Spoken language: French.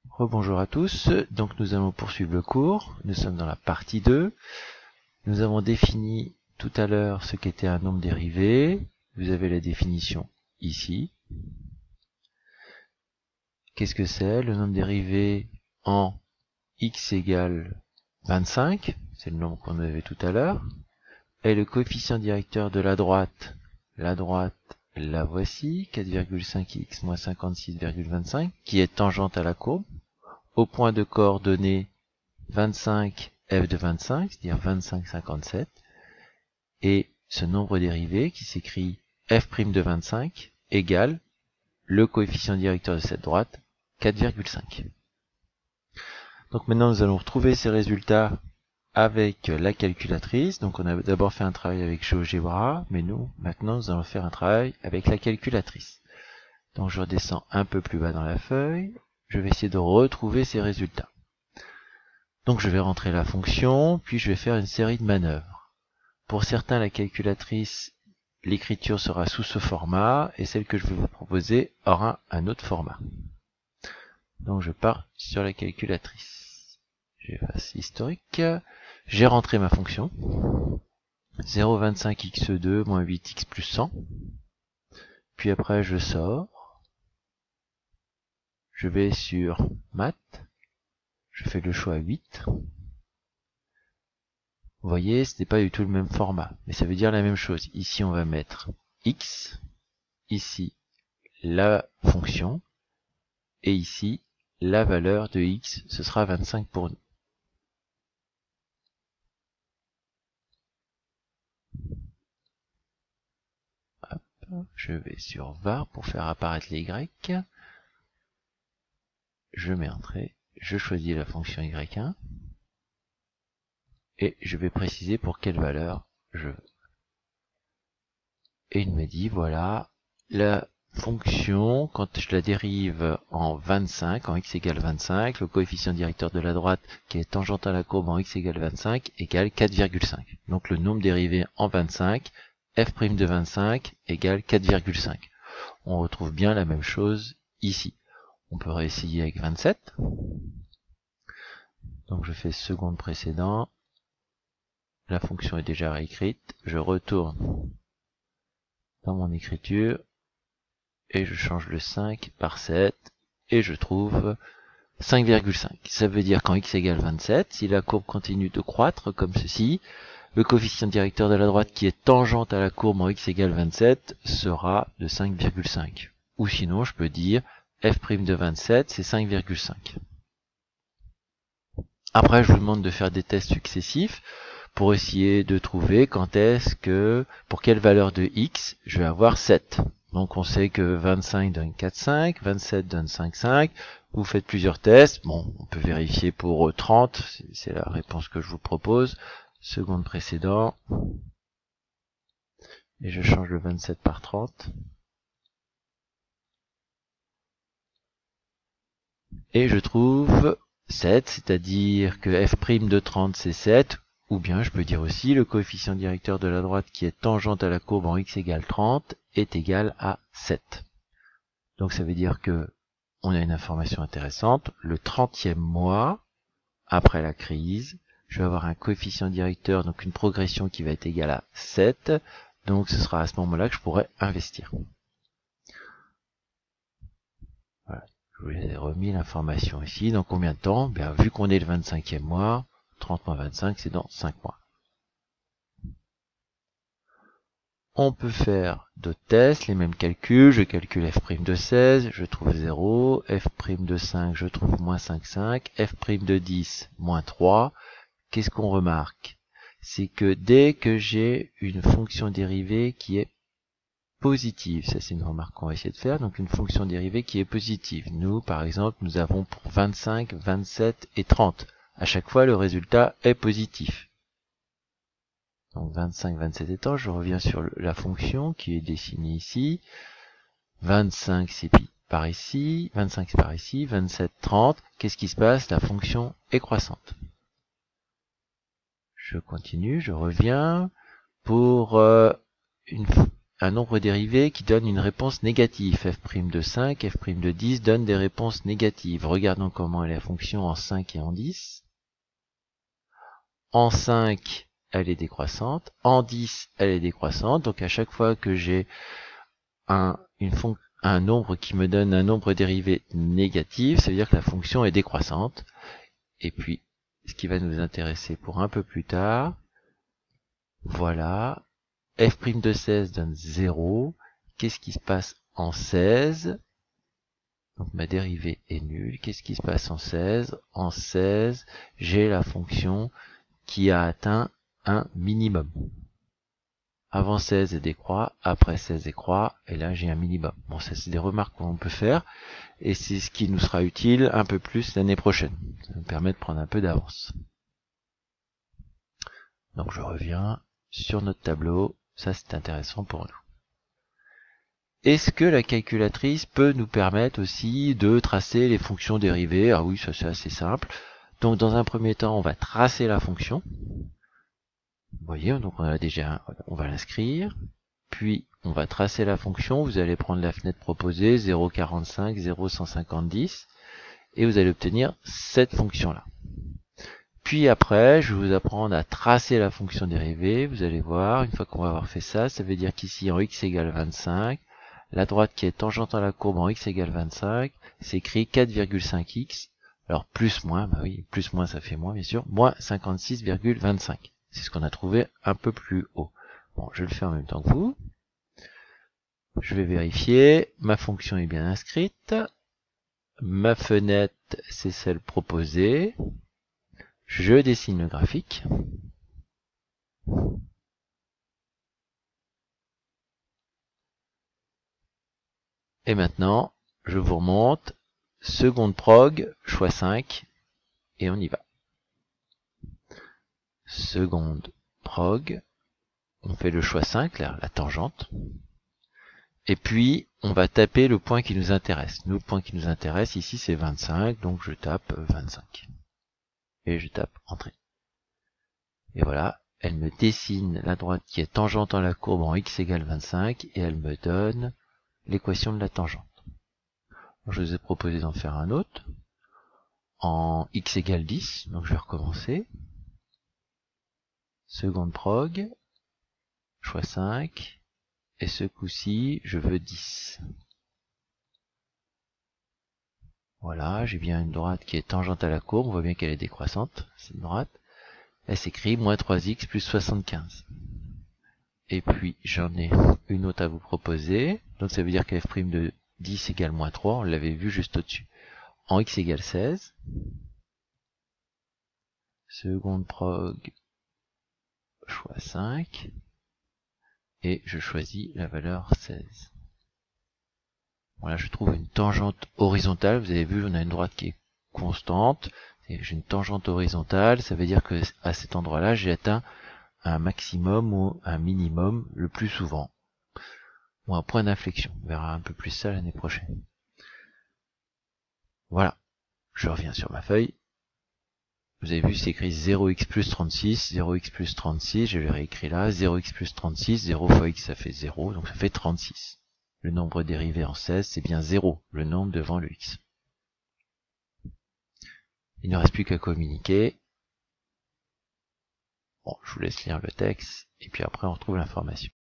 Rebonjour à tous, donc nous allons poursuivre le cours, nous sommes dans la partie 2. Nous avons défini tout à l'heure ce qu'était un nombre dérivé, vous avez la définition ici. Qu'est-ce que c'est? Le nombre dérivé en x égale 25, c'est le nombre qu'on avait tout à l'heure, et le coefficient directeur de la droite, la voici, 4,5x moins 56,25, qui est tangente à la courbe, au point de coordonnées 25 f de 25, c'est-à-dire 25, 57, et ce nombre dérivé qui s'écrit f' de 25 égale le coefficient directeur de cette droite, 4,5. Donc maintenant nous allons retrouver ces résultats avec la calculatrice. Donc on a d'abord fait un travail avec GeoGebra, mais maintenant nous allons faire un travail avec la calculatrice. Donc je redescends un peu plus bas dans la feuille, je vais essayer de retrouver ces résultats. Donc je vais rentrer la fonction, puis je vais faire une série de manœuvres. Pour certains, la calculatrice, l'écriture sera sous ce format, et celle que je vais vous proposer aura un autre format. Donc je pars sur la calculatrice. J'efface historique. J'ai rentré ma fonction. 0,25x2 moins 8x plus 100. Puis après je sors. Je vais sur Math. Je fais le choix 8. Vous voyez, ce n'est pas du tout le même format, mais ça veut dire la même chose. Ici, on va mettre x, ici, la fonction, et ici, la valeur de x, ce sera 25 pour nous. Hop, je vais sur var pour faire apparaître les y. Je mets entrée, je choisis la fonction y1, et je vais préciser pour quelle valeur je veux. Et il me dit, voilà, la fonction, quand je la dérive en 25, en x égale 25, le coefficient directeur de la droite qui est tangente à la courbe en x égale 25 égale 4,5. Donc le nombre dérivé en 25, f' de 25 égale 4,5. On retrouve bien la même chose ici. On peut réessayer avec 27. Donc je fais seconde précédent. La fonction est déjà réécrite. Je retourne dans mon écriture. Et je change le 5 par 7, et je trouve 5,5. Ça veut dire qu'en x égale 27, si la courbe continue de croître comme ceci, le coefficient directeur de la droite qui est tangente à la courbe en x égale 27 sera de 5,5. Ou sinon, je peux dire f' de 27, c'est 5,5. Après, je vous demande de faire des tests successifs pour essayer de trouver quand est-ce que, pour quelle valeur de x, je vais avoir 7. Donc on sait que 25 donne 4,5, 27 donne 5,5. Vous faites plusieurs tests. Bon, on peut vérifier pour 30, c'est la réponse que je vous propose. Seconde précédent. Et je change le 27 par 30. Et je trouve 7, c'est-à-dire que f' de 30 c'est 7. Ou bien je peux dire aussi le coefficient directeur de la droite qui est tangente à la courbe en x égale 30 est égal à 7. Donc ça veut dire que on a une information intéressante. Le 30e mois, après la crise, je vais avoir un coefficient directeur, donc une progression qui va être égale à 7. Donc ce sera à ce moment-là que je pourrai investir. Voilà. Je vous ai remis l'information ici. Dans combien de temps? Bien, vu qu'on est le 25e mois, 30 moins 25, c'est dans 5 mois. On peut faire d'autres tests, les mêmes calculs. Je calcule f' de 16, je trouve 0. f' de 5, je trouve moins 5,5. f' de 10, moins 3. Qu'est-ce qu'on remarque? C'est que dès que j'ai une fonction dérivée qui est positive, ça c'est une remarque qu'on va essayer de faire, donc une fonction dérivée qui est positive. Nous, par exemple, nous avons pour 25, 27 et 30. À chaque fois, le résultat est positif. Donc 25, 27 étant, je reviens sur la fonction qui est dessinée ici. 25 c'est par ici, 25 c'est par ici, 27, 30. Qu'est-ce qui se passe? La fonction est croissante. Je continue, je reviens. Pour un nombre dérivé qui donne une réponse négative. f' de 5, f' de 10 donne des réponses négatives. Regardons comment est la fonction en 5 et en 10. En 5, elle est décroissante. En 10, elle est décroissante. Donc à chaque fois que j'ai un nombre qui me donne un nombre dérivé négatif, ça veut dire que la fonction est décroissante. Et puis, ce qui va nous intéresser pour un peu plus tard, voilà, f' de 16 donne 0. Qu'est-ce qui se passe en 16? Donc ma dérivée est nulle. Qu'est-ce qui se passe en 16? En 16, j'ai la fonction qui a atteint un minimum. Avant 16, elle décroît, après 16, elle décroît, et là j'ai un minimum. Bon, ça c'est des remarques qu'on peut faire, et c'est ce qui nous sera utile un peu plus l'année prochaine. Ça nous permet de prendre un peu d'avance. Donc je reviens sur notre tableau, ça c'est intéressant pour nous. Est-ce que la calculatrice peut nous permettre aussi de tracer les fonctions dérivées? Ah oui, ça c'est assez simple. Donc dans un premier temps, on va tracer la fonction. Vous voyez, donc on a déjà, on va l'inscrire. Puis on va tracer la fonction, vous allez prendre la fenêtre proposée, 0,45, 0,150, et vous allez obtenir cette fonction-là. Puis après, je vais vous apprendre à tracer la fonction dérivée. Vous allez voir, une fois qu'on va avoir fait ça, ça veut dire qu'ici en x égale 25, la droite qui est tangente à la courbe en x égale 25, s'écrit 4,5x. Alors plus moins, bah oui, plus moins ça fait moins bien sûr, moins 56,25. C'est ce qu'on a trouvé un peu plus haut. Bon, je le fais en même temps que vous. Je vais vérifier, ma fonction est bien inscrite. Ma fenêtre, c'est celle proposée. Je dessine le graphique. Et maintenant, je vous remonte, seconde prog, choix 5, et on y va. Seconde prog, on fait le choix 5, la tangente, et puis on va taper le point qui nous intéresse. Nous, le point qui nous intéresse ici, c'est 25, donc je tape 25. Et je tape Entrée. Et voilà, elle me dessine la droite qui est tangente à la courbe en x égale 25, et elle me donne l'équation de la tangente. Je vous ai proposé d'en faire un autre, en x égale 10, donc je vais recommencer. Seconde prog, choix 5, et ce coup-ci, je veux 10. Voilà, j'ai bien une droite qui est tangente à la courbe, on voit bien qu'elle est décroissante, cette droite. Elle s'écrit moins 3x plus 75. Et puis, j'en ai une autre à vous proposer, donc ça veut dire que f' de 10 égale moins 3, on l'avait vu juste au-dessus. En x égale 16, seconde prog, choix 5, et je choisis la valeur 16. Voilà, je trouve une tangente horizontale. Vous avez vu, on a une droite qui est constante. J'ai une tangente horizontale. Ça veut dire que à cet endroit-là, j'ai atteint un maximum ou un minimum le plus souvent. Ou un point d'inflexion. On verra un peu plus ça l'année prochaine. Voilà. Je reviens sur ma feuille. Vous avez vu, c'est écrit 0x plus 36, 0x plus 36. Je l'ai réécrit là. 0x plus 36, 0 fois x, ça fait 0. Donc ça fait 36. Le nombre dérivé en 16, c'est bien 0, le nombre devant le x. Il ne reste plus qu'à communiquer. Bon, je vous laisse lire le texte, et puis après on retrouve l'information.